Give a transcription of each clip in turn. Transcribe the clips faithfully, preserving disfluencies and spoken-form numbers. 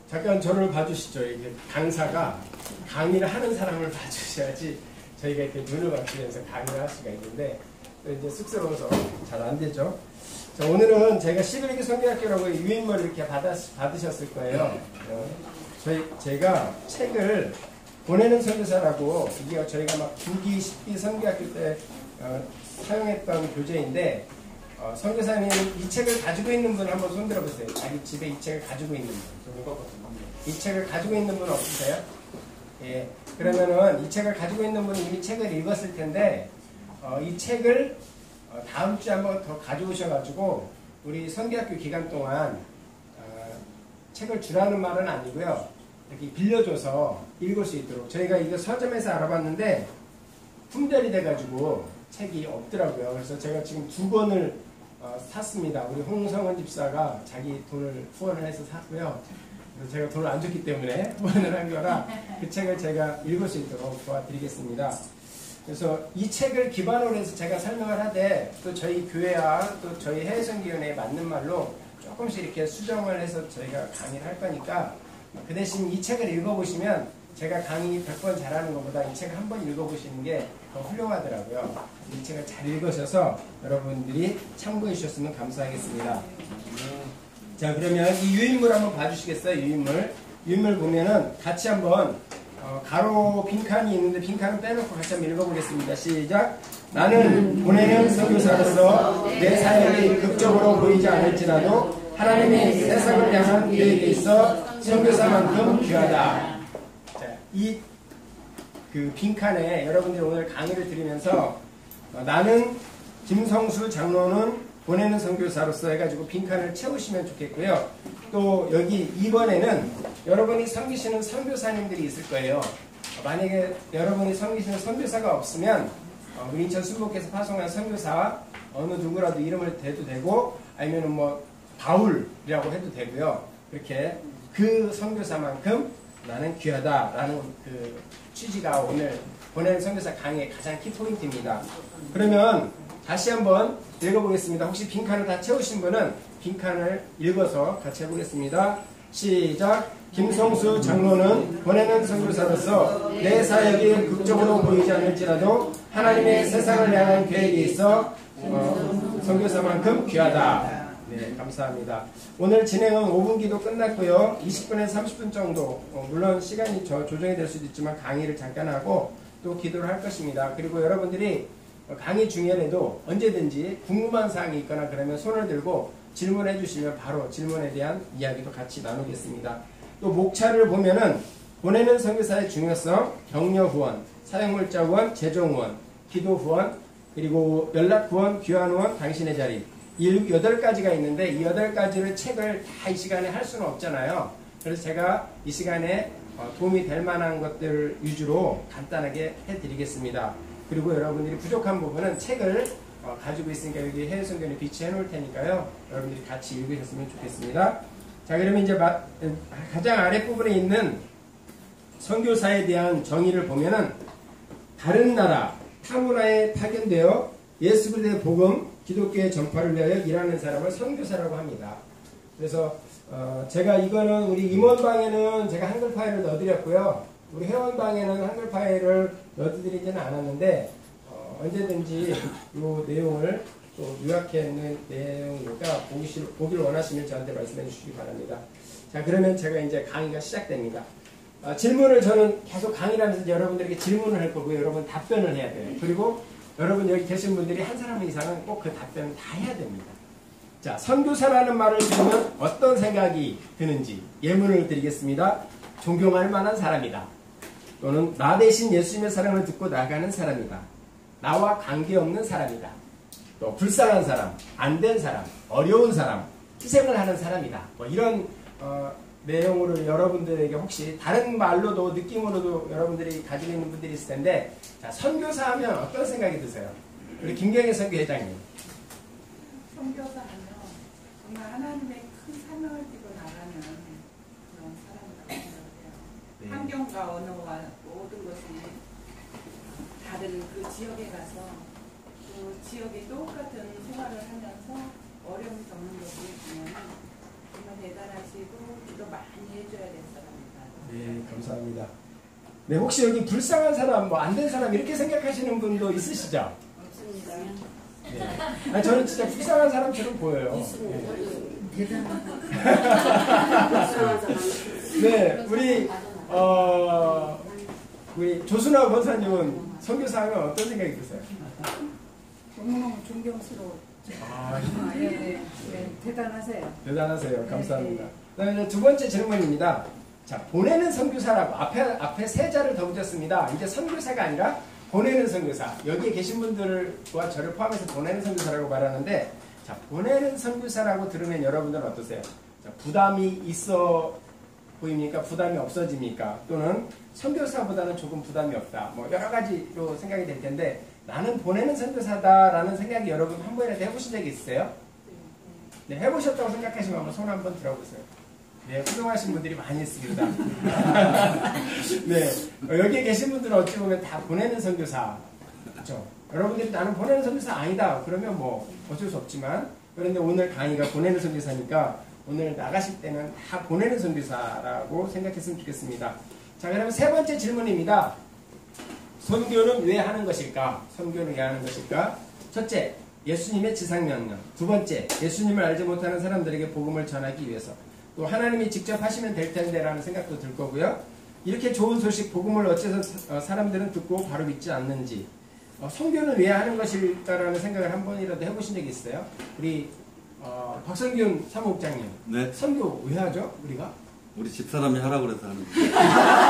잠깐 저를 봐주시죠. 이게 강사가 강의를 하는 사람을 봐주셔야지 저희가 이렇게 눈을 맞추면서 강의를 할 수가 있는데 이제 쑥스러워서 잘 안 되죠. 자, 오늘은 제가 십일 기 성경학교라고 유인물 이렇게 받았, 받으셨을 거예요. 어, 저희, 제가 책을 보내는 선교사라고 이게 저희가 막 구 기, 십 기 성경학교 때 어, 사용했던 교재인데 어, 선교사님 이 책을 가지고 있는 분 한번 손 들어보세요. 자기 집에 이 책을 가지고 있는 분. 이 책을 가지고 있는 분 없으세요? 예. 그러면은 이 책을 가지고 있는 분이 이미 책을 읽었을 텐데 어, 이 책을 어, 다음 주에 한번 더 가져오셔가지고 우리 선교학교 기간 동안 어, 책을 주라는 말은 아니고요. 이렇게 빌려줘서 읽을 수 있도록 저희가 이거 서점에서 알아봤는데 품절이 돼가지고 책이 없더라고요. 그래서 제가 지금 두 권을 어, 샀습니다. 우리 홍성원 집사가 자기 돈을 후원을 해서 샀고요. 그래서 제가 돈을 안 줬기 때문에 후원을 한 거라 그 책을 제가 읽을 수 있도록 도와드리겠습니다. 그래서 이 책을 기반으로 해서 제가 설명을 하되 또 저희 교회와 또 저희 해외선교위원회에 맞는 말로 조금씩 이렇게 수정을 해서 저희가 강의를 할 거니까 그 대신 이 책을 읽어보시면 제가 강의 백 번 잘하는 것보다 이 책을 한 번 읽어보시는 게 더 훌륭하더라고요. 이 책을 잘 읽으셔서 여러분들이 참고해 주셨으면 감사하겠습니다. 자, 그러면 이 유인물 한번 봐주시겠어요? 유인물. 유인물 보면은 같이 한번 어, 가로 빈칸이 있는데 빈칸은 빼놓고 같이 한번 읽어보겠습니다. 시작. 나는 보내는 선교사로서 내 사역이 극적으로 보이지 않을지라도 하나님의 세상을 향한 계획에 있어 선교사만큼 귀하다. 자, 이 그 빈칸에 여러분들이 오늘 강의를 들으면서 어, 나는 김성수 장로는 보내는 선교사로서 해가지고 빈칸을 채우시면 좋겠고요. 또 여기 이 번에는 여러분이 섬기시는 선교사님들이 있을 거예요. 만약에 여러분이 섬기시는 선교사가 없으면 어, 우리 인천 순복에서 파송한 선교사 어느 누구라도 이름을 대도 되고 아니면 뭐 바울이라고 해도 되고요. 이렇게 그 선교사만큼 나는 귀하다라는 그 취지가 오늘 보내는 선교사 강의의 가장 키포인트입니다. 그러면 다시 한번 읽어보겠습니다. 혹시 빈칸을 다 채우신 분은 빈칸을 읽어서 같이 해보겠습니다. 시작. 김성수 장로는 보내는 선교사로서 내 사역이 극적으로 보이지 않을지라도 하나님의 세상을 향한 계획이 있어 어, 선교사만큼 귀하다. 네, 감사합니다. 오늘 진행은 오 분 기도 끝났고요. 이십 분에서 삼십 분 정도 어, 물론 시간이 저, 조정이 될 수도 있지만 강의를 잠깐 하고 또 기도를 할 것입니다. 그리고 여러분들이 강의 중에라도 언제든지 궁금한 사항이 있거나 그러면 손을 들고 질문해 주시면 바로 질문에 대한 이야기도 같이 나누겠습니다. 또 목차를 보면은 보내는 선교사의 중요성, 격려 후원, 사역물자 후원, 재정 후원, 기도 후원, 그리고 연락 후원, 귀환 후원, 당신의 자리 이 여덟 가지가 있는데 이 여덟 가지를 책을 다 이 시간에 할 수는 없잖아요. 그래서 제가 이 시간에 도움이 될 만한 것들 위주로 간단하게 해드리겠습니다. 그리고 여러분들이 부족한 부분은 책을 어, 가지고 있으니까 여기 해외선교에 비치해 놓을 테니까요. 여러분들이 같이 읽으셨으면 좋겠습니다. 자, 그러면 이제 마, 가장 아랫부분에 있는 선교사에 대한 정의를 보면은 다른 나라, 타문화에 파견되어 예수 그리스도의 복음, 기독교의 전파를 위하여 일하는 사람을 선교사라고 합니다. 그래서 어, 제가 이거는 우리 임원방에는 제가 한글 파일을 넣어드렸고요. 우리 회원방에는 한글 파일을 넣어드리지는 않았는데 어, 언제든지 이 내용을 또 요약해 있는 내용이니까 보기, 보기를 원하시면 저한테 말씀해 주시기 바랍니다. 자, 그러면 제가 이제 강의가 시작됩니다. 어, 질문을 저는 계속 강의를 하면서 여러분들에게 질문을 할 거고요. 여러분 답변을 해야 돼요. 그리고 여러분 여기 계신 분들이 한 사람 이상은 꼭 그 답변을 다 해야 됩니다. 자, 선교사라는 말을 들으면 어떤 생각이 드는지 예문을 드리겠습니다. 존경할 만한 사람이다. 또는 나 대신 예수님의 사랑을 듣고 나가는 사람이다. 나와 관계없는 사람이다. 또 불쌍한 사람, 안 된 사람, 어려운 사람, 희생을 하는 사람이다. 뭐 이런 어, 내용으로 여러분들에게 혹시 다른 말로도 느낌으로도 여러분들이 가지고 있는 분들이 있을 텐데 자, 선교사 하면 어떤 생각이 드세요? 우리 김경애 선교회장님. 선교사 하면 정말 하나님의 큰 사명을 띠고 나가는 그런 사람이라고 생각해요. 네. 환경과 언어와 모든 것이 다른 그 지역에 가서 그 지역에 똑같은 생활을 하면서 어려움이 없는 것을 보면 정말 대단하시고 기도 많이 해줘야 될 사람이다. 네, 감사합니다. 네, 혹시 여기 불쌍한 사람, 뭐 안 된 사람 이렇게 생각하시는 분도 있으시죠? 없습니다. 네. 아니, 저는 진짜 불쌍한 사람처럼 보여요. 네, 네 우리 어, 우리 조순아 권사님은 선교사하면 어떤 생각이 드세요? 너무너무 존경스러워. 아, 아, 예, 예, 예, 대단하세요. 대단하세요. 감사합니다. 그다음에 두 번째 질문입니다. 자, 보내는 선교사라고 앞에 앞에 세 자를 더 붙였습니다. 이제 선교사가 아니라 보내는 선교사. 여기에 계신 분들과 저를 포함해서 보내는 선교사라고 말하는데, 자, 보내는 선교사라고 들으면 여러분들은 어떠세요? 자, 부담이 있어 보입니까? 부담이 없어집니까? 또는 선교사보다는 조금 부담이 없다. 뭐 여러 가지로 생각이 될 텐데, 나는 보내는 선교사다라는 생각이 여러분 한 번이라도 해보신 적이 있으세요? 네, 해보셨다고 생각하시면 한번 손 한번 들어보세요. 네, 훌륭하신 분들이 많이 있습니다. 네, 여기에 계신 분들은 어찌 보면 다 보내는 선교사. 그렇죠? 여러분들이 나는 보내는 선교사 아니다. 그러면 뭐 어쩔 수 없지만, 그런데 오늘 강의가 보내는 선교사니까 오늘 나가실 때는 다 보내는 선교사라고 생각했으면 좋겠습니다. 자, 그러면 세 번째 질문입니다. 선교는 왜 하는 것일까? 선교는 왜 하는 것일까? 첫째, 예수님의 지상명령. 두 번째, 예수님을 알지 못하는 사람들에게 복음을 전하기 위해서. 또 하나님이 직접 하시면 될 텐데 라는 생각도 들 거고요. 이렇게 좋은 소식, 복음을 어째서 사람들은 듣고 바로 믿지 않는지. 어, 선교는 왜 하는 것일까라는 생각을 한 번이라도 해보신 적이 있어요? 우리 어, 박성균 사무국장님. 네. 선교 왜 하죠? 우리가? 우리 집사람이 하라고 그래서 하는 거예요.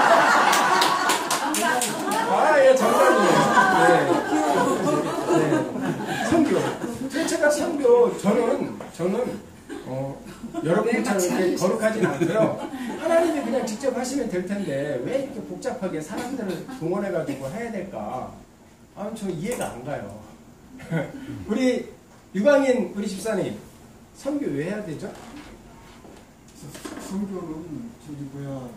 아, 예, 정답이에요. 네. 네. 선교. 도대체가 선교, 저는, 저는, 어, 여러분처럼 이렇게 거룩하진 않고요. 하나님이 그냥 직접 하시면 될 텐데, 왜 이렇게 복잡하게 사람들을 동원해가지고 해야 될까? 아, 저 이해가 안 가요. 우리 유광인, 우리 집사님, 선교 왜 해야 되죠? 선교는 저기 뭐야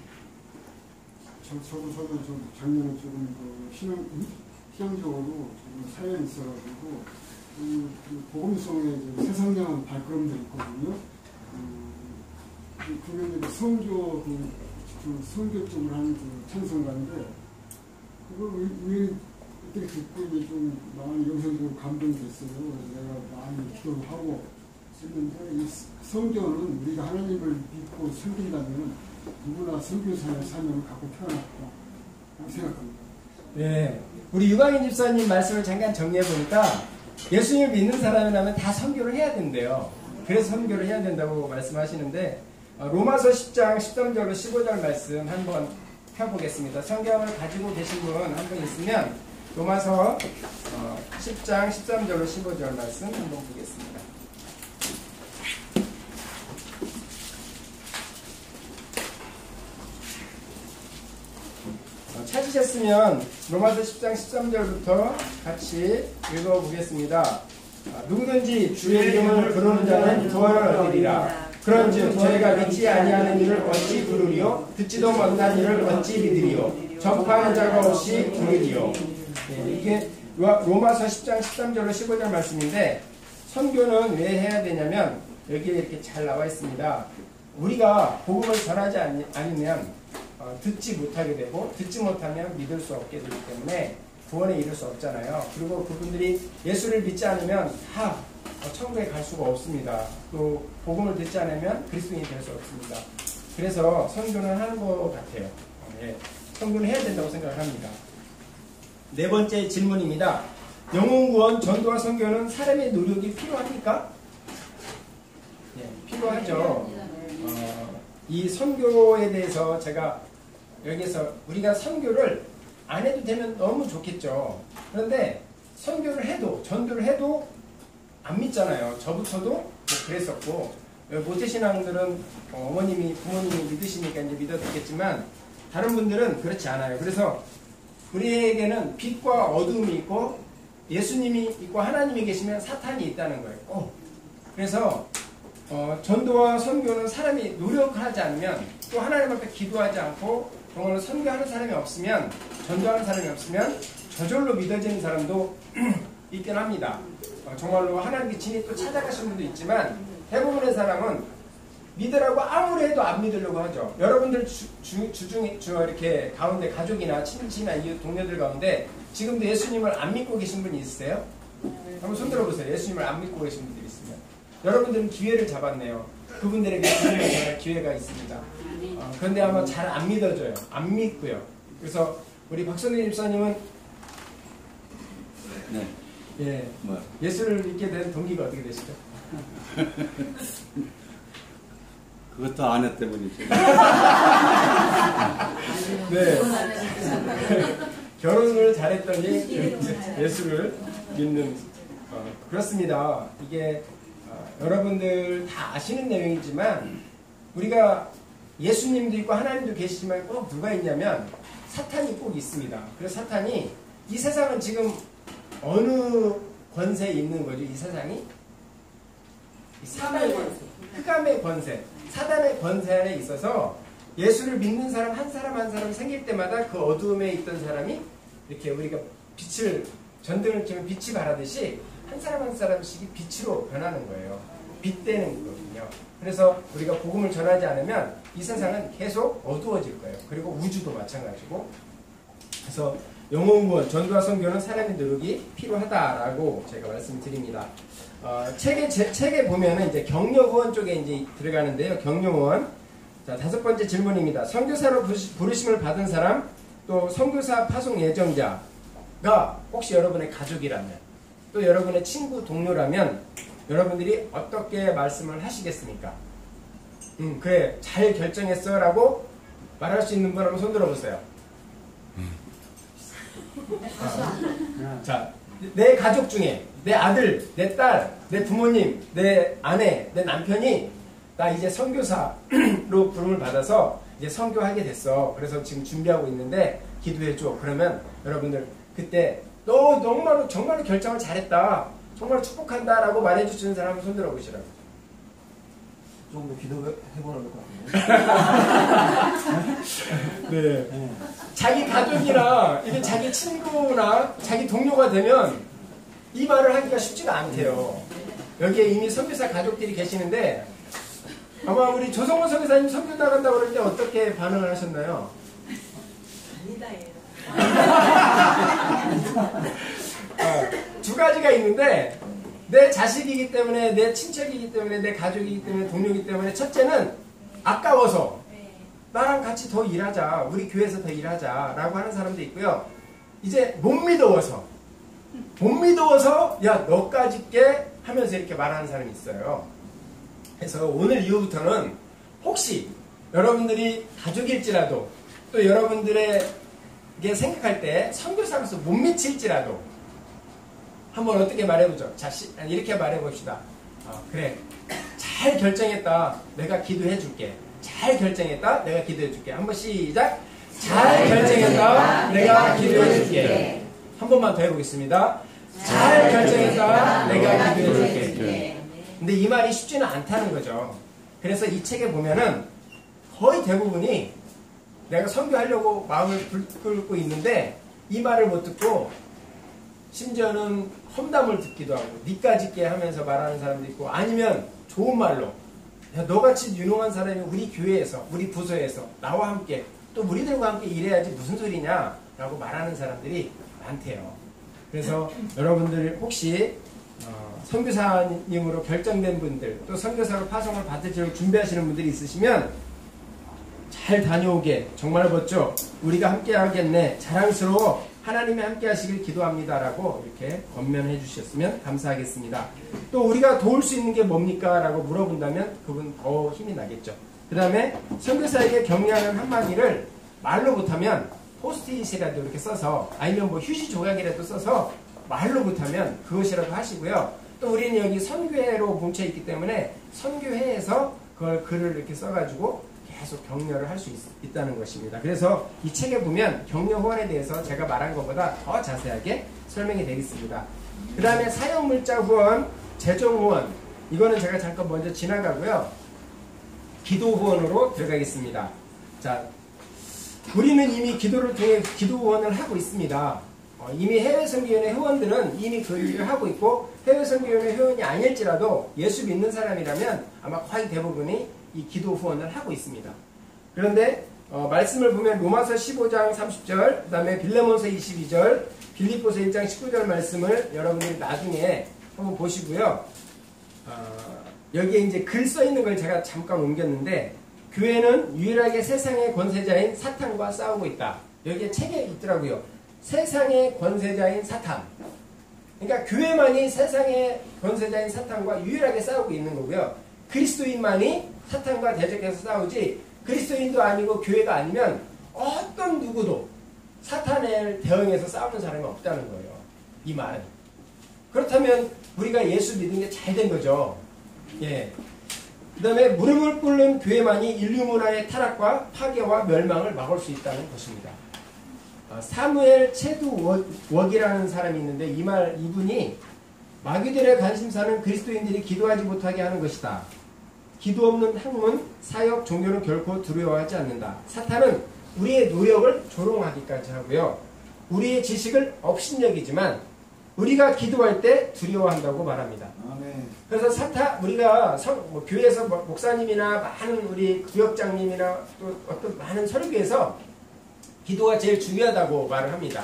저, 저도 저도 좀 작년에 조금 그 신앙 신앙적으로 좀 사연이 있어가지고 그, 그 복음성에 세상령한 발걸음들이 있거든요. 그, 그게 이제 선교 그, 그 선교 쪽을 하는 그 찬송가인데 그걸 우연히 어떻게 듣고 이제 좀 많이 영성적으로 감동이 됐어요. 그래서 내가 많이 기도를 하고 했는데 이 선교는 우리가 하나님을 믿고 섬긴다면 누구나 선교사의 사명을 갖고 태어났다 생각합니다. 네, 우리 유광인 집사님 말씀을 잠깐 정리해 보니까 예수님을 믿는 사람이라면 다 선교를 해야 된대요. 그래서 선교를 해야 된다고 말씀하시는데 로마서 십 장 십삼 절로 십오 절 말씀 한번 펴보겠습니다. 성경을 가지고 계신 분 한 분 있으면 로마서 십 장 십삼 절로 십오 절 말씀 한번 보겠습니다. 찾으셨으면 로마서 십 장 십삼 절부터 같이 읽어보겠습니다. 누구든지 주의 이름을 부르는 자는 구원을 얻으리라. 그런즉 저희가 믿지 아니하는 일을 어찌 부르리요? 듣지도 못한 일을 어찌 믿으리요? 전파하는 자가 없이 부르리요. 네, 이게 로마서 십 장 십삼 절로 십오 절 말씀인데, 선교는 왜 해야 되냐면 여기에 이렇게 잘 나와 있습니다. 우리가 복음을 전하지 않, 않으면 어, 듣지 못하게 되고, 듣지 못하면 믿을 수 없게 되기 때문에 구원에 이를 수 없잖아요. 그리고 그분들이 예수를 믿지 않으면 다 어, 천국에 갈 수가 없습니다. 또 복음을 듣지 않으면 그리스도인이 될 수 없습니다. 그래서 선교는 하는 것 같아요. 어, 예. 선교는 해야 된다고 생각합니다. 네 번째 질문입니다. 영혼구원, 전도와 선교는 사람의 노력이 필요합니까? 예, 필요하죠. 어, 이 선교에 대해서 제가 여기서 우리가 선교를 안 해도 되면 너무 좋겠죠. 그런데 선교를 해도, 전도를 해도 안 믿잖아요. 저부터도 뭐 그랬었고, 모태신앙들은 어머님이, 부모님이 믿으시니까 이제 믿었겠지만, 다른 분들은 그렇지 않아요. 그래서 우리에게는 빛과 어둠이 있고, 예수님이 있고, 하나님이 계시면 사탄이 있다는 거예요. 꼭. 그래서 어, 전도와 선교는 사람이 노력하지 않으면, 또 하나님 앞에 기도하지 않고 정말로 선교하는 사람이 없으면, 전도하는 사람이 없으면 저절로 믿어지는 사람도 있긴 합니다. 어, 정말로 하나님께 진히 또 찾아가시는 분도 있지만, 대부분의 사람은 믿으라고 아무리 해도 안 믿으려고 하죠. 여러분들 주, 주, 주중에 주 이렇게 가운데 가족이나 친지나 이웃 동료들 가운데 지금도 예수님을 안 믿고 계신 분이 있으세요? 한번 손 들어보세요. 예수님을 안 믿고 계신 분들이 있으면. 여러분들은 기회를 잡았네요. 그분들에게 주님을 전할 기회가 있습니다. 어, 그런데 아마 잘 안 믿어져요. 안 믿고요. 그래서 우리 박선희 집사님은 네. 예, 뭐 예수를 믿게 된 동기가 어떻게 되시죠? 그것도 아내 때문이죠. 네. 결혼을 잘했더니 예수를 믿는 어, 그렇습니다. 이게 어, 여러분들 다 아시는 내용이지만 우리가 예수님도 있고 하나님도 계시지만 꼭 누가 있냐면 사탄이 꼭 있습니다. 그래서 사탄이 이 세상은 지금 어느 권세에 있는 거죠? 이 세상이? 이 사단의 권세, 흑암의 권세, 사단의 권세 안에 있어서 예수를 믿는 사람 한 사람 한 사람 생길 때마다 그 어두움에 있던 사람이 이렇게 우리가 빛을 전등을 켜면 빛이 바라듯이 한 사람 한 사람씩이 빛으로 변하는 거예요. 빛되는 거거든요. 그래서 우리가 복음을 전하지 않으면 이 세상은 계속 어두워질 거예요. 그리고 우주도 마찬가지고. 그래서 영혼구원, 전도와 선교는 사람의 노력이 필요하다라고 제가 말씀드립니다. 어, 책에 제, 책에 보면은 이제 격려후원 쪽에 이제 들어가는데요. 격려후원. 자, 다섯 번째 질문입니다. 선교사로 부르심을 받은 사람, 또 선교사 파송 예정자가 혹시 여러분의 가족이라면, 또 여러분의 친구 동료라면 여러분들이 어떻게 말씀을 하시겠습니까? 음, 그래, 잘 결정했어 라고 말할 수 있는 분 한번 손 들어보세요. 아, 자, 내 가족 중에 내 아들, 내 딸, 내 부모님, 내 아내, 내 남편이 나 이제 선교사로 부름을 받아서 이제 선교하게 됐어. 그래서 지금 준비하고 있는데 기도해줘. 그러면 여러분들 그때 너 정말로 정말로 결정을 잘했다. 정말 축복한다 라고 말해주시는 사람 한번 손 들어보시라고. 조금 더 기도해보라고 할 것 같은데. 네. 네. 자기 가족이나 이게 자기 친구나 자기 동료가 되면 이 말을 하기가 쉽지가 않대요. 여기에 이미 선교사 가족들이 계시는데 아마 우리 조성원 선교사님 선교 나간다고 그럴 때 어떻게 반응을 하셨나요? 아니다예요. 어, 두 가지가 있는데 내 자식이기 때문에 내 친척이기 때문에 내 가족이기 때문에 동료이기 때문에 첫째는 아까워서 나랑 같이 더 일하자, 우리 교회에서 더 일하자 라고 하는 사람도 있고요. 이제 못 믿어서 못 믿어서 야 너까지 게 하면서 이렇게 말하는 사람이 있어요. 그래서 오늘 이후부터는 혹시 여러분들이 가족일지라도 또 여러분들에게 생각할 때 선교사로서 못 미칠지라도 한번 어떻게 말해보죠. 자, 시, 이렇게 말해봅시다. 어, 그래, 잘 결정했다. 내가 기도해줄게. 잘 결정했다. 내가 기도해줄게. 한번 시작. 잘 결정했다. 내가 기도해줄게. 한 번만 더 해보겠습니다. 잘 결정했다. 내가 기도해줄게. 근데 이 말이 쉽지는 않다는 거죠. 그래서 이 책에 보면은 거의 대부분이 내가 선교하려고 마음을 불끌고 있는데 이 말을 못 듣고 심지어는 험담을 듣기도 하고 니까짓 게 하면서 말하는 사람도 있고 아니면 좋은 말로 야, 너같이 유능한 사람이 우리 교회에서 우리 부서에서 나와 함께 또 우리들과 함께 일해야지 무슨 소리냐 라고 말하는 사람들이 많대요. 그래서 여러분들 혹시 어, 선교사님으로 결정된 분들 또 선교사로 파송을 받으시려고 준비하시는 분들이 있으시면 잘 다녀오게 정말 멋져 우리가 함께 하겠네 자랑스러워 하나님이 함께 하시길 기도합니다 라고 이렇게 권면해 주셨으면 감사하겠습니다. 또 우리가 도울 수 있는 게 뭡니까? 라고 물어본다면 그분 더 힘이 나겠죠. 그 다음에 선교사에게 격려하는 한마디를 말로 못하면 포스트잇이라도 이렇게 써서 아니면 뭐 휴지 조각이라도 써서 말로 못하면 그것이라도 하시고요. 또 우리는 여기 선교회로 뭉쳐있기 때문에 선교회에서 그걸 글을 이렇게 써가지고 계속 격려를 할 수 있다는 것입니다. 그래서 이 책에 보면 격려 후원에 대해서 제가 말한 것보다 더 자세하게 설명이 되겠습니다. 그 다음에 사용물자 후원, 재정 후원 이거는 제가 잠깐 먼저 지나가고요. 기도 후원으로 들어가겠습니다. 자, 우리는 이미 기도를 통해 기도 후원을 하고 있습니다. 어, 이미 해외선교연의 회원들은 이미 그 일을 하고 있고 해외선교연의 회원이 아닐지라도 예수 믿는 사람이라면 아마 거의 대부분이 이 기도 후원을 하고 있습니다. 그런데 어, 말씀을 보면 로마서 십오 장 삼십 절, 그 다음에 빌레몬서 이십이 절, 빌립보서 일 장 십구 절 말씀을 여러분들이 나중에 한번 보시고요. 어, 여기에 이제 글 써 있는 걸 제가 잠깐 옮겼는데, 교회는 유일하게 세상의 권세자인 사탄과 싸우고 있다. 여기에 책에 있더라고요. 세상의 권세자인 사탄. 그러니까 교회만이 세상의 권세자인 사탄과 유일하게 싸우고 있는 거고요. 그리스도인만이 사탄과 대적해서 싸우지, 그리스도인도 아니고 교회가 아니면 어떤 누구도 사탄을 대응해서 싸우는 사람이 없다는 거예요. 이 말. 그렇다면 우리가 예수 믿은 게 잘 된 거죠. 예. 그 다음에 무릎을 꿇는 교회만이 인류 문화의 타락과 파괴와 멸망을 막을 수 있다는 것입니다. 어, 사무엘 체두웍이라는 사람이 있는데, 이 말, 이분이 마귀들의 관심사는 그리스도인들이 기도하지 못하게 하는 것이다. 기도 없는 학문, 사역, 종교는 결코 두려워하지 않는다. 사탄은 우리의 노력을 조롱하기까지 하고요. 우리의 지식을 업신여기지만 우리가 기도할 때 두려워한다고 말합니다. 아멘. 그래서 사탄, 우리가 성, 뭐 교회에서 목사님이나 많은 우리 구역장님이나 또 어떤 많은 설교에서 기도가 제일 중요하다고 말을 합니다.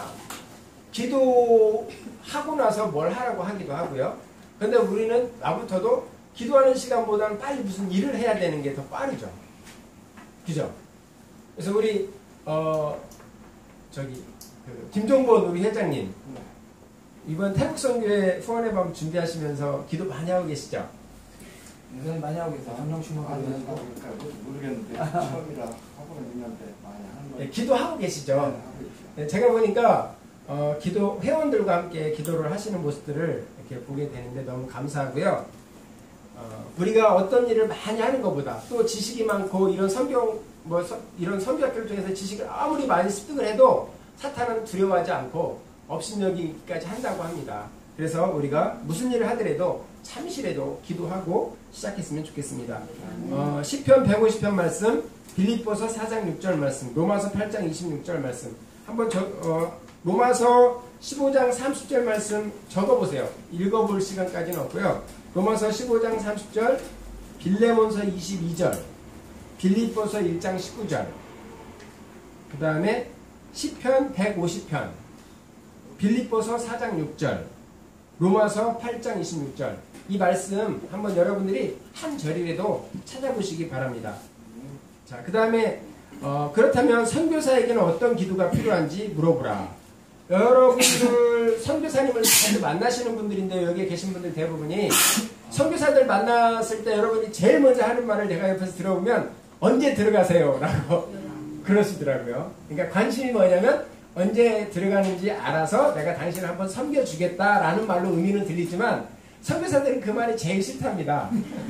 기도하고 나서 뭘 하라고 하기도 하고요. 그런데 우리는 나부터도 기도하는 시간보다는 빨리 무슨 일을 해야 되는 게 더 빠르죠. 그죠? 그래서 우리 어 저기 그 김종본 우리 회장님 이번 태국 선교회 후원의 밤 준비하시면서 기도 많이 하고 계시죠? 네, 많이 하고 계세요. 한명 씩만 아니, 하고 그러니까 모르겠는데 처음이라 하고는 있는데 많이 하는 거. 네, 기도하고 계시죠? 네, 하고 있죠. 네, 제가 보니까 어, 기도 회원들과 함께 기도를 하시는 모습들을 이렇게 보게 되는데 너무 감사하고요. 어, 우리가 어떤 일을 많이 하는 것보다 또 지식이 많고 이런 성경 뭐 서, 이런 성경학교를 통해서 지식을 아무리 많이 습득을 해도 사탄은 두려워하지 않고 업신여기까지 한다고 합니다. 그래서 우리가 무슨 일을 하더라도 잠시라도 기도하고 시작했으면 좋겠습니다. 어, 시편 백오십 편 말씀, 빌립보서 사 장 육 절 말씀, 로마서 팔 장 이십육 절 말씀 한번 저, 어, 로마서 십오 장 삼십 절 말씀 적어보세요. 읽어볼 시간까지는 없고요. 로마서 십오 장 삼십 절, 빌레몬서 이십이 절, 빌립보서 일 장 십구 절, 그 다음에 시편 백오십 편, 빌립보서 사 장 육 절, 로마서 팔 장 이십육 절. 이 말씀 한번 여러분들이 한 절이라도 찾아보시기 바랍니다. 자, 그 다음에 어, 그렇다면 선교사에게는 어떤 기도가 필요한지 물어보라. 여러분들 선교사님을 자주 만나시는 분들인데 여기에 계신 분들 대부분이 선교사들 만났을 때 여러분이 제일 먼저 하는 말을 내가 옆에서 들어보면 언제 들어가세요? 라고 그러시더라고요. 그러니까 관심이 뭐냐면 언제 들어가는지 알아서 내가 당신을 한번 섬겨주겠다라는 말로 의미는 들리지만 선교사들은 그 말이 제일 싫답니다.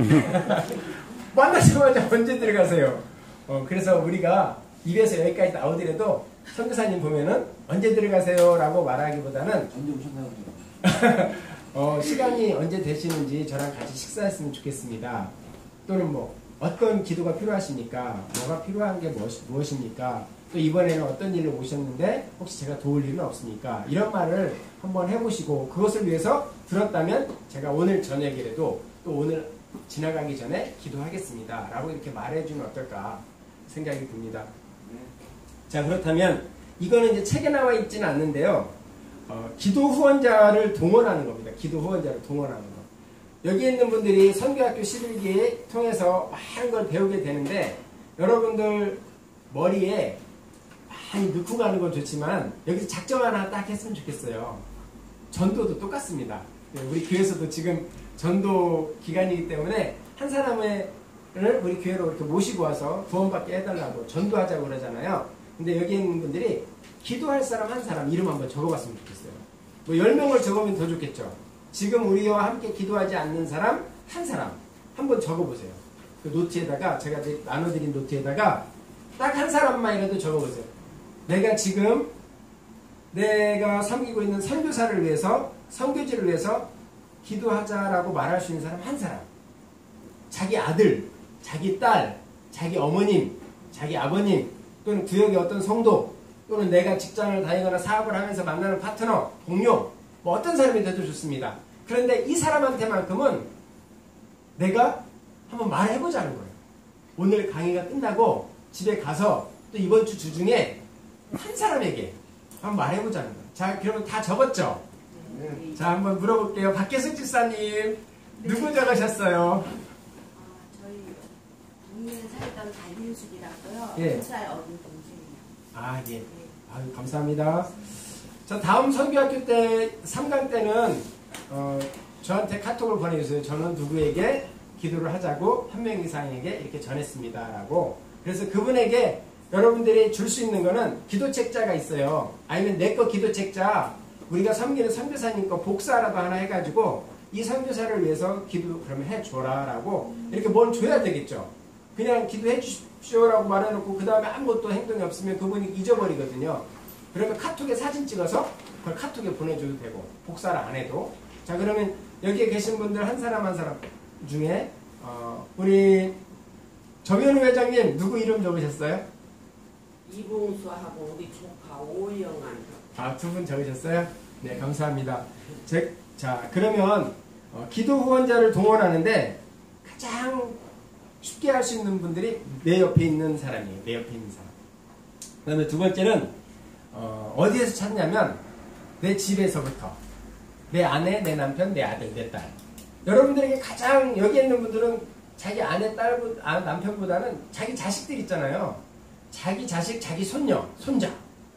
만나자마자 언제 들어가세요? 어, 그래서 우리가 입에서 여기까지 나오더라도 선교사님 보면은 언제 들어가세요? 라고 말하기보다는 언제 오셨나요? 어, 시간이 언제 되시는지 저랑 같이 식사했으면 좋겠습니다. 또는 뭐 어떤 기도가 필요하십니까? 뭐가 필요한 게 무엇, 무엇입니까? 또 이번에는 어떤 일로 오셨는데 혹시 제가 도울 일은 없습니까? 이런 말을 한번 해보시고 그것을 위해서 들었다면 제가 오늘 저녁이라도 또 오늘 지나가기 전에 기도하겠습니다. 라고 이렇게 말해주면 어떨까 생각이 듭니다. 자, 그렇다면 이거는 이제 책에 나와 있지는 않는데요. 어, 기도 후원자를 동원하는 겁니다. 기도 후원자를 동원하는 거. 여기 있는 분들이 선교학교 십일 기 통해서 많은 걸 배우게 되는데 여러분들 머리에 많이 넣고 가는 건 좋지만 여기서 작정 하나 딱 했으면 좋겠어요. 전도도 똑같습니다. 우리 교회에서도 지금 전도 기간이기 때문에 한 사람을 우리 교회로 이렇게 모시고 와서 구원받게 해달라고 전도하자고 그러잖아요. 근데 여기 있는 분들이 기도할 사람 한 사람 이름 한번 적어봤으면 좋겠어요. 뭐 열 명을 적으면 더 좋겠죠. 지금 우리와 함께 기도하지 않는 사람 한 사람 한번 적어보세요. 그 노트에다가 제가 나눠드린 노트에다가 딱 한 사람만이라도 적어보세요. 내가 지금 내가 섬기고 있는 선교사를 위해서 선교지를 위해서 기도하자라고 말할 수 있는 사람 한 사람. 자기 아들, 자기 딸, 자기 어머님, 자기 아버님 또는 구역의 어떤 성도 또는 내가 직장을 다니거나 사업을 하면서 만나는 파트너, 동료 뭐 어떤 사람이 돼도 좋습니다. 그런데 이 사람한테만큼은 내가 한번 말해보자는 거예요. 오늘 강의가 끝나고 집에 가서 또 이번 주 주중에 한 사람에게 한번 말해보자는 거예요. 자, 그러면 다 적었죠? 네. 자, 한번 물어볼게요. 박계숙 집사님, 누구 적으셨어요? 아, 저희 동네에 살던 달민숙이라고요. 예. 두 살 어린 동생이요. 아, 예. 네. 아유, 감사합니다. 자, 다음 선교학교 때, 삼 강 때는, 어, 저한테 카톡을 보내주세요. 저는 누구에게 기도를 하자고 한 명 이상에게 이렇게 전했습니다. 라고. 그래서 그분에게 여러분들이 줄 수 있는 거는 기도책자가 있어요. 아니면 내 거 기도책자, 우리가 섬기는 선교사님 거 복사라도 하나 해가지고 이 선교사를 위해서 기도 그러면 해줘라 라고 이렇게 뭘 줘야 되겠죠. 그냥 기도해 주십시오라고 말해놓고 그 다음에 아무것도 행동이 없으면 그분이 잊어버리거든요. 그러면 카톡에 사진 찍어서 그걸 카톡에 보내줘도 되고 복사를 안 해도. 자, 그러면 여기에 계신 분들 한 사람 한 사람 중에 어, 우리 정현우 회장님 누구 이름 적으셨어요? 이봉수하고 우리 조카 오영환. 아, 두 분 적으셨어요? 네, 감사합니다. 제, 자, 그러면 어, 기도 후원자를 동원하는데 가장 쉽게 할 수 있는 분들이 내 옆에 있는 사람이에요. 내 옆에 있는 사람. 그 다음에 두 번째는 어, 어디에서 찾냐면 내 집에서부터 내 아내, 내 남편, 내 아들, 내 딸. 여러분들에게 가장 여기 있는 분들은 자기 아내, 딸, 아, 남편보다는 자기 자식들 있잖아요. 자기 자식, 자기 손녀, 손자.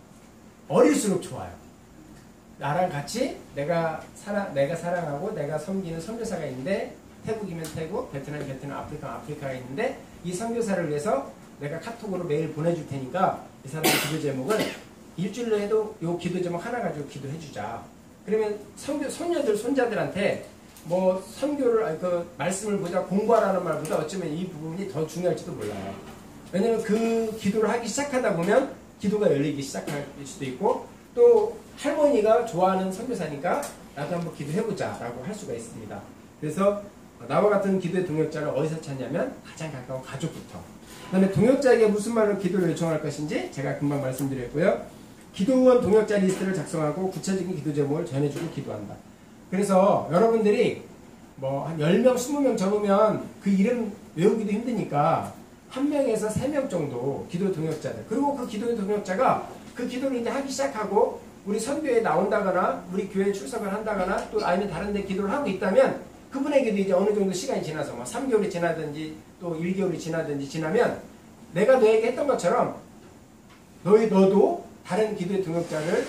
어릴수록 좋아요. 나랑 같이 내가 사랑, 내가 사랑하고 내가 섬기는 선교사가 있는데 태국이면 태국, 베트남, 베트남, 아프리카, 아프리카가 있는데 이 선교사를 위해서 내가 카톡으로 매일 보내줄 테니까 이 사람의 기도 제목을 일주일로 해도 요 기도 제목 하나 가지고 기도해주자. 그러면 선교, 손녀들, 손자들한테 뭐 선교를, 아니, 그 말씀을 보자, 공부하라는 말보다 어쩌면 이 부분이 더 중요할지도 몰라요. 왜냐면 그 기도를 하기 시작하다 보면 기도가 열리기 시작할 수도 있고 또 할머니가 좋아하는 선교사니까 나도 한번 기도해보자 라고 할 수가 있습니다. 그래서 나와 같은 기도의 동역자를 어디서 찾냐면 가장 가까운 가족부터. 그 다음에 동역자에게 무슨 말로 기도를 요청할 것인지 제가 금방 말씀드렸고요. 기도원 동역자 리스트를 작성하고 구체적인 기도 제목을 전해주고 기도한다. 그래서 여러분들이 뭐 한 열 명, 이십 명 적으면 그 이름 외우기도 힘드니까 한 명에서 세 명 정도 기도 동역자들. 그리고 그 기도 동역자가 그 기도를 이제 하기 시작하고 우리 선교에 나온다거나 우리 교회에 출석을 한다거나 또 아니면 다른 데 기도를 하고 있다면 그분에게도 이제 어느 정도 시간이 지나서 뭐 삼 개월이 지나든지 또 일 개월이 지나든지 지나면 내가 너에게 했던 것처럼 너희 너도 다른 기도의 동역자를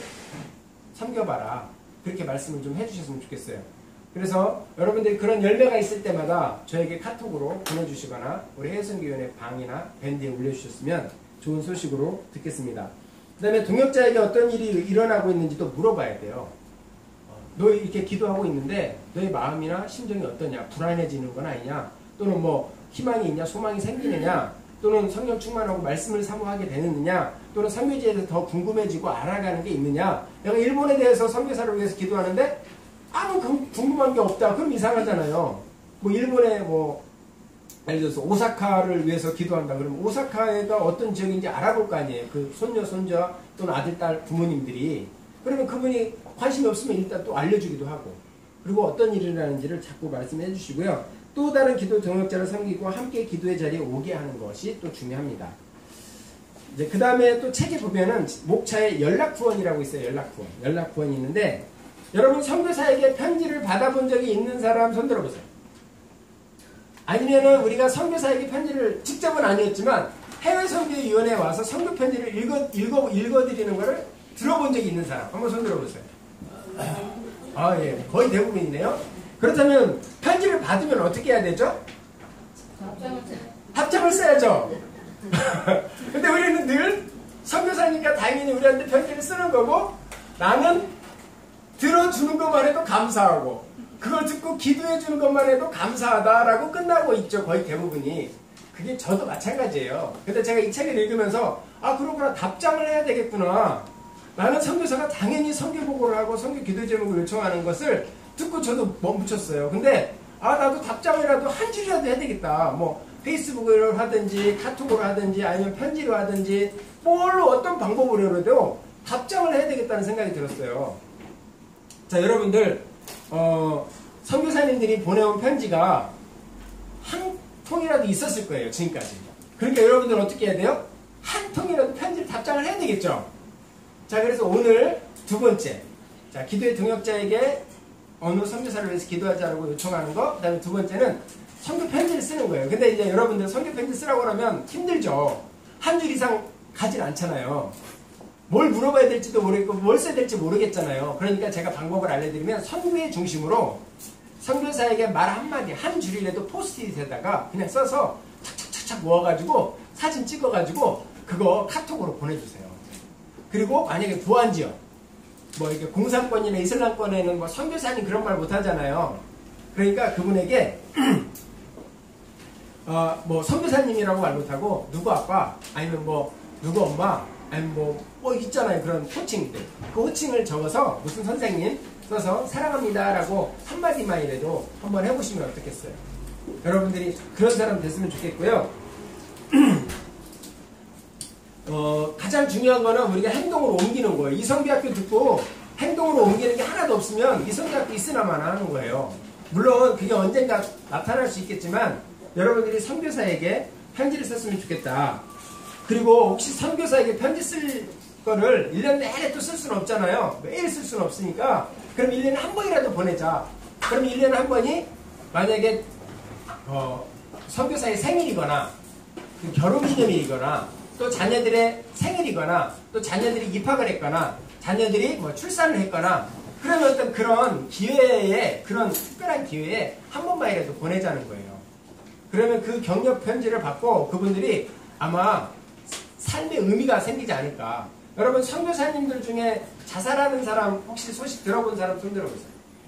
섬겨봐라. 그렇게 말씀을 좀 해주셨으면 좋겠어요. 그래서 여러분들이 그런 열매가 있을 때마다 저에게 카톡으로 보내주시거나 우리 해외선교위원회 방이나 밴드에 올려주셨으면 좋은 소식으로 듣겠습니다. 그 다음에 동역자에게 어떤 일이 일어나고 있는지도 물어봐야 돼요. 너 이렇게 기도하고 있는데 너의 마음이나 심정이 어떠냐? 불안해지는 건 아니냐? 또는 뭐 희망이 있냐? 소망이 생기느냐? 또는 성령 충만하고 말씀을 사모하게 되느냐? 또는 선교지에 대해서 더 궁금해지고 알아가는 게 있느냐? 내가 일본에 대해서 선교사를 위해서 기도하는데 아무 궁금한 게 없다. 그럼 이상하잖아요. 뭐 일본에 뭐 예를 들어서 오사카를 위해서 기도한다. 그러면 오사카가 어떤 지역인지 알아볼 거 아니에요. 그 손녀, 손자 또는 아들, 딸 부모님들이. 그러면 그분이 관심이 없으면 일단 또 알려주기도 하고 그리고 어떤 일이 일어나는지를 자꾸 말씀해 주시고요. 또 다른 기도 동역자를 섬기고 함께 기도의 자리에 오게 하는 것이 또 중요합니다. 이제 그 다음에 또 책에 보면은 목차에 연락구원이라고 있어요. 연락구원. 연락구원이 있는데 여러분 선교사에게 편지를 받아본 적이 있는 사람 손 들어보세요. 아니면은 우리가 선교사에게 편지를 직접은 아니었지만 해외 선교위원회에 와서 선교 편지를 읽어 읽어 읽어드리는 거를 들어본 적이 있는 사람 한번 손 들어보세요. 아, 예, 거의 대부분이네요. 그렇다면 편지를 받으면 어떻게 해야 되죠? 답장을 써야죠. 근데 우리는 늘 선교사니까 당연히 우리한테 편지를 쓰는 거고 나는 들어주는 것만 해도 감사하고 그걸 듣고 기도해 주는 것만 해도 감사하다라고 끝나고 있죠. 거의 대부분이. 그게 저도 마찬가지예요. 근데 제가 이 책을 읽으면서 아 그러구나 답장을 해야 되겠구나. 나는 선교사가 당연히 선교 보고를 하고 선교 기도 제목을 요청하는 것을 듣고 저도 멈췄어요. 근데 아 나도 답장이라도 한 줄이라도 해야 되겠다. 뭐 페이스북으로 하든지 카톡으로 하든지 아니면 편지로 하든지 뭘로 어떤 방법으로라도 답장을 해야 되겠다는 생각이 들었어요. 자 여러분들 어, 선교사님들이 보내온 편지가 한 통이라도 있었을 거예요. 지금까지. 그러니까 여러분들은 어떻게 해야 돼요? 한 통이라도 편지를 답장을 해야 되겠죠. 자, 그래서 오늘 두 번째, 자, 기도의 동역자에게 어느 선교사를 위해서 기도하자고 요청하는 거. 그 다음에 두 번째는 선교 편지를 쓰는 거예요. 근데 이제 여러분들 선교 편지 쓰라고 하면 힘들죠. 한 줄 이상 가진 않잖아요. 뭘 물어봐야 될지도 모르겠고 뭘 써야 될지 모르겠잖아요. 그러니까 제가 방법을 알려드리면 선교의 중심으로 선교사에게 말 한마디, 한 줄이라도 포스트잇에다가 그냥 써서 착착착착 모아가지고 사진 찍어가지고 그거 카톡으로 보내주세요. 그리고 만약에 부안지역, 뭐 이렇게 공산권이나 이슬람권에는 뭐 선교사님 그런 말 못하잖아요. 그러니까 그분에게 어, 뭐 선교사님이라고 말 못하고 누구 아빠 아니면 뭐 누구 엄마 아니면 뭐, 뭐 있잖아요. 그런 호칭들. 그 호칭을 적어서 무슨 선생님 써서 사랑합니다 라고 한마디만이라도 한번 해보시면 어떻겠어요. 여러분들이 그런 사람 됐으면 좋겠고요. 어, 가장 중요한 거는 우리가 행동으로 옮기는 거예요. 이 선교학교 듣고 행동으로 옮기는 게 하나도 없으면 이 선교학교 있으나마나 하는 거예요. 물론 그게 언젠가 나타날 수 있겠지만 여러분들이 선교사에게 편지를 썼으면 좋겠다. 그리고 혹시 선교사에게 편지 쓸 거를 일 년 내내 또 쓸 수는 없잖아요. 매일 쓸 수는 없으니까 그럼 일 년에 한 번이라도 보내자. 그럼 일 년에 한 번이 만약에 어, 선교사의 생일이거나 결혼기념일이거나 또 자녀들의 생일이거나 또 자녀들이 입학을 했거나 자녀들이 뭐 출산을 했거나 그런 어떤 그런 기회에 그런 특별한 기회에 한 번만이라도 보내자는 거예요. 그러면 그 격려 편지를 받고 그분들이 아마 삶의 의미가 생기지 않을까. 여러분 선교사님들 중에 자살하는 사람 혹시 소식 들어본 사람 손 들어보세요.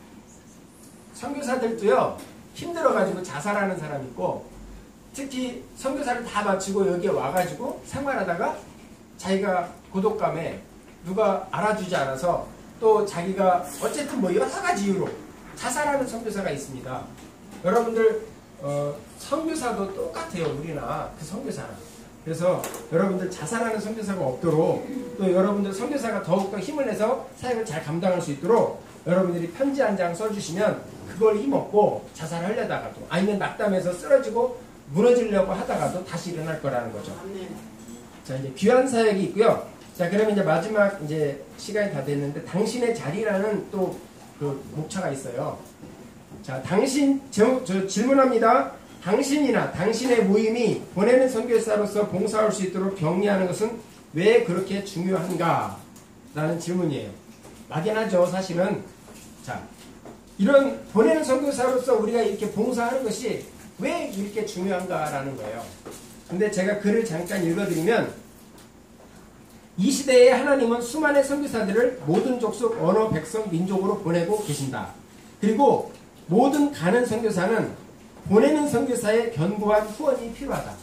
선교사들도요 힘들어가지고 자살하는 사람 있고 특히 선교사를 다 마치고 여기에 와가지고 생활하다가 자기가 고독감에 누가 알아주지 않아서 또 자기가 어쨌든 뭐 여러 가지 이유로 자살하는 선교사가 있습니다. 여러분들 어, 선교사도 똑같아요. 우리나 그 선교사랑. 그래서 여러분들 자살하는 선교사가 없도록 또 여러분들 선교사가 더욱더 힘을 내서 사역을 잘 감당할 수 있도록 여러분들이 편지 한 장 써주시면 그걸 힘없고 자살하려다가도 아니면 낙담해서 쓰러지고 무너지려고 하다가도 다시 일어날 거라는 거죠. 자, 이제 귀한 사역이 있고요. 자, 그러면 이제 마지막 이제 시간이 다 됐는데 당신의 자리라는 또 그 목차가 있어요. 자, 당신 저, 저 질문합니다. 당신이나 당신의 모임이 보내는 선교사로서 봉사할 수 있도록 격려하는 것은 왜 그렇게 중요한가? 라는 질문이에요. 막연하죠, 사실은. 자, 이런 보내는 선교사로서 우리가 이렇게 봉사하는 것이 왜 이렇게 중요한가라는 거예요. 근데 제가 글을 잠깐 읽어드리면 이 시대에 하나님은 수많은 선교사들을 모든 족속, 언어, 백성, 민족으로 보내고 계신다. 그리고 모든 가는 선교사는 보내는 선교사의 견고한 후원이 필요하다.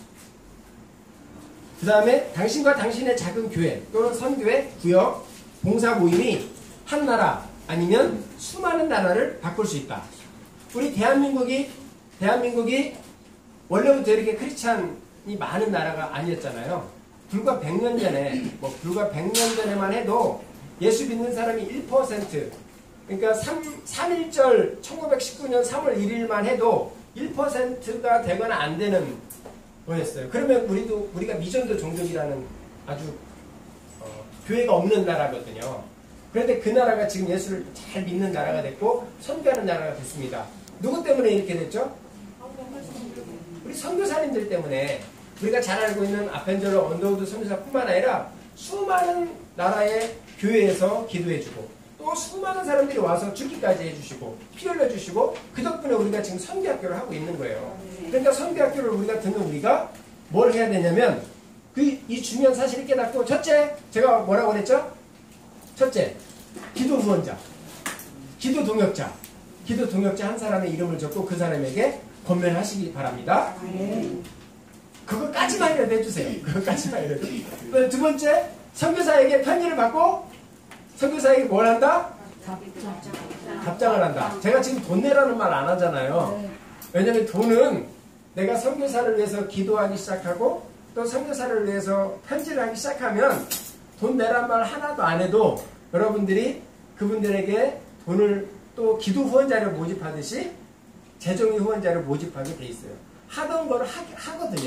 그 다음에 당신과 당신의 작은 교회 또는 선교회, 구역, 봉사 모임이 한 나라 아니면 수많은 나라를 바꿀 수 있다. 우리 대한민국이 대한민국이 원래부터 이렇게 크리스찬이 많은 나라가 아니었잖아요. 불과 백 년 전에 뭐 불과 백 년 전에만 해도 예수 믿는 사람이 일 퍼센트 그러니까 삼일절 천구백십구 년 삼월 일일만 해도 일 퍼센트가 되거나 안 되는 거였어요. 그러면 우리도 우리가 미전도 종족이라는 아주 어, 교회가 없는 나라거든요. 그런데 그 나라가 지금 예수를 잘 믿는 나라가 됐고 선교하는 나라가 됐습니다. 누구 때문에 이렇게 됐죠? 우리 선교사님들 때문에. 우리가 잘 알고 있는 아펜젤러 언더우드 선교사뿐만 아니라 수많은 나라의 교회에서 기도해주고 또 수많은 사람들이 와서 죽기까지 해주시고 피 흘려주시고 그 덕분에 우리가 지금 선교학교를 하고 있는 거예요. 그러니까 선교학교를 우리가 듣는 우리가 뭘 해야 되냐면 그 이 중요한 사실을 깨닫고 첫째, 제가 뭐라고 그랬죠? 첫째, 기도 후원자, 기도 동역자, 기도 동역자 한 사람의 이름을 적고 그 사람에게 권면하시기 바랍니다. 그거까지만이라도 해주세요. 그거까지만이라도. 두 번째, 선교사에게 편지를 받고 선교사에게 뭘 한다? 답장을 한다. 제가 지금 돈 내라는 말 안 하잖아요. 왜냐면 돈은 내가 선교사를 위해서 기도하기 시작하고 또 선교사를 위해서 편지를 하기 시작하면 돈 내란 말 하나도 안 해도 여러분들이 그분들에게 돈을 또 기도 후원자를 모집하듯이 재정의 후원자를 모집하게 돼 있어요. 하던 걸 하, 하거든요.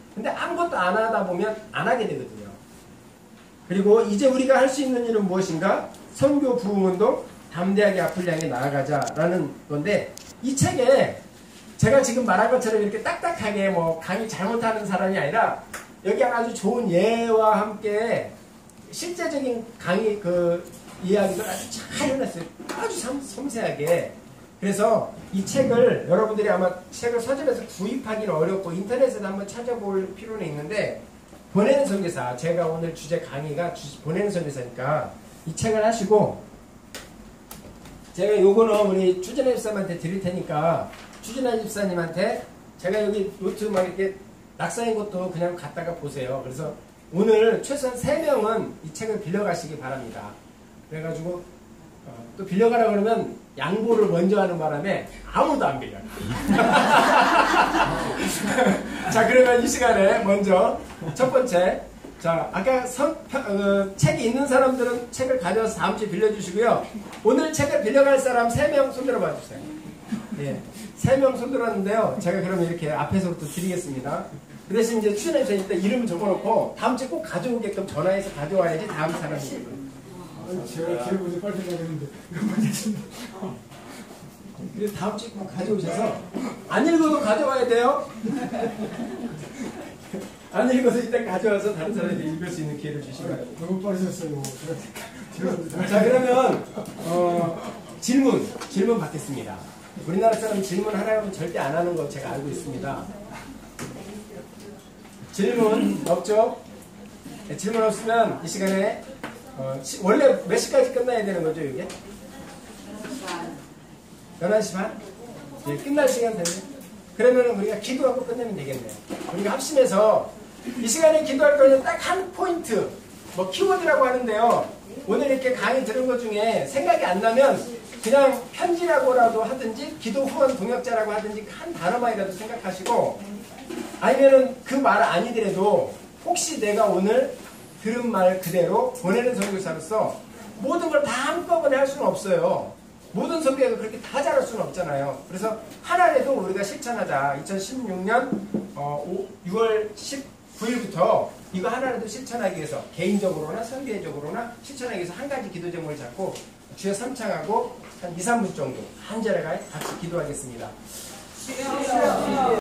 근데 아무것도 안 하다 보면 안 하게 되거든요. 그리고 이제 우리가 할 수 있는 일은 무엇인가? 선교 부흥운동 담대하게 앞을 향해 나아가자라는 건데, 이 책에 제가 지금 말한 것처럼 이렇게 딱딱하게 뭐 강의 잘못하는 사람이 아니라 여기 아주 좋은 예와 함께 실제적인 강의 그 이야기를 아주 잘 해놨어요. 아주 섬, 섬세하게. 그래서 이 책을 여러분들이 아마 책을 서점에서 구입하기는 어렵고 인터넷에서 한번 찾아볼 필요는 있는데, 보내는 선교사, 제가 오늘 주제 강의가 주, 보내는 선교사니까 이 책을 하시고, 제가 요거는 우리 추진아 집사님한테 드릴 테니까 추진아 집사님한테 제가 여기 노트 막 이렇게 낙서한 것도 그냥 갖다가 보세요. 그래서 오늘 최소한 세 명은 이 책을 빌려가시기 바랍니다. 그래가지고 어, 또 빌려가라 그러면 양보를 먼저 하는 바람에 아무도 안 빌려가. 자, 그러면 이 시간에 먼저 첫 번째, 자, 아까 선, 어, 책이 있는 사람들은 책을 가져와서 다음 주에 빌려주시고요. 오늘 책을 빌려갈 사람 세 명 손들어 봐주세요. 예, 세 명 손들었는데요. 제가 그러면 이렇게 앞에서부터 드리겠습니다. 그 대신 이제 추천해서 일단 이름 적어놓고 다음 주에 꼭 가져오게끔 전화해서 가져와야지 다음 사람이. 아니, 제가 제일 먼저 빨리 가겠는데 이거 맞겠습니다. 그래서 다음 주에 꼭 가져오셔서 안 읽어도 가져와야 돼요. 안 읽어서 일단 가져와서 다른 사람한테 읽을 수 있는 기회를 주시면 돼요. 너무 빠르셨어요. 제가 자, 그러면 어, 질문 질문 받겠습니다. 우리나라 사람 질문 하라면 절대 안 하는 거 제가 알고 있습니다. 질문 없죠? 네, 질문 없으면 이 시간에 어, 시, 원래 몇 시까지 끝나야 되는 거죠, 이게? 열한 시 반? 예, 끝날 시간 됐네. 그러면 우리가 기도하고 끝내면 되겠네요. 우리가 합심해서 이 시간에 기도할 거는 딱 한 포인트, 뭐 키워드라고 하는데요. 오늘 이렇게 강의 들은 것 중에 생각이 안 나면 그냥 편지라고라도 하든지 기도 후원 동역자라고 하든지 한 단어만이라도 생각하시고, 아니면은 그 말 아니더라도 혹시 내가 오늘 들은 말 그대로 보내는 선교사로서 모든 걸 다 한꺼번에 할 수는 없어요. 모든 선교가 그렇게 다 잘할 수는 없잖아요. 그래서 하나라도 우리가 실천하자. 이천십육 년 어, 유월 십구일부터 이거 하나라도 실천하기 위해서 개인적으로나 선교회적으로나 실천하기 위해서 한 가지 기도 제목을 잡고 주여 삼창하고 한 이, 삼 분 정도 한절에 같이 기도하겠습니다.